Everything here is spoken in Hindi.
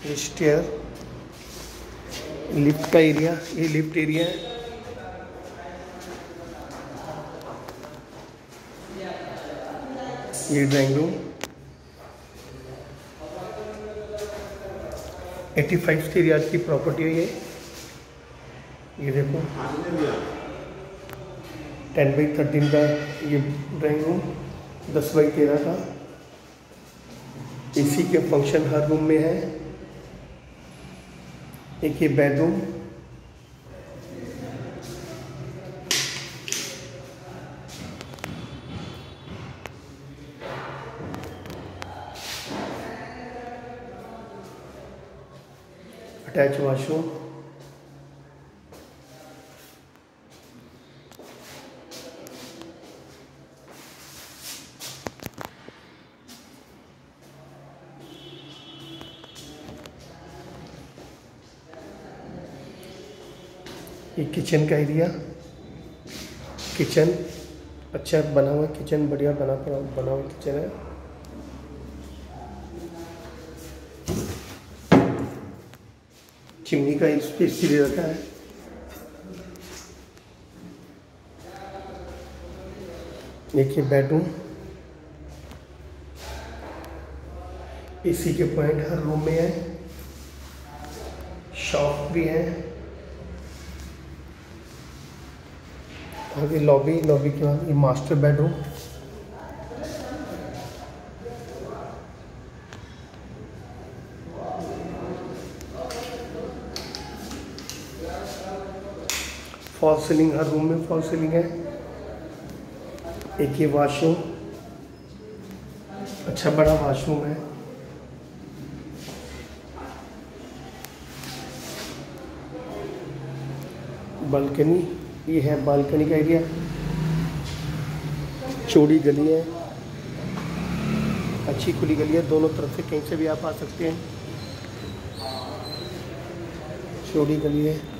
ये स्टेयर, लिफ्ट का एरिया, ये लिफ्ट एरिया है। ये ड्राइंग रूम, 85 स्क्वायर यार्ड की प्रॉपर्टी है ये देखो 10x13 का ये ड्राइंग रूम, 10x13 का। एसी के फंक्शन हर रूम में है। एक ये बेडरूम, अटैच वॉशरूम, ये किचन का एरिया, किचन अच्छा बना हुआ, किचन बढ़िया बना हुआ किचन है। चिमनी का स्पेस भी दे रखा है। देखिए बेडरूम, एसी के पॉइंट हर रूम में है, शॉप भी है। आगे लॉबी, लॉबी के बाद ये मास्टर बेडरूम, फॉल सीलिंग, हर रूम में फॉल सीलिंग है। एक ये वॉशरूम, अच्छा बड़ा वॉशरूम है। बालकनी, ये है बालकनी का एरिया, चौड़ी गली है, अच्छी खुली गली है, दोनों तरफ से कहीं से भी आप आ सकते हैं, चौड़ी गली है।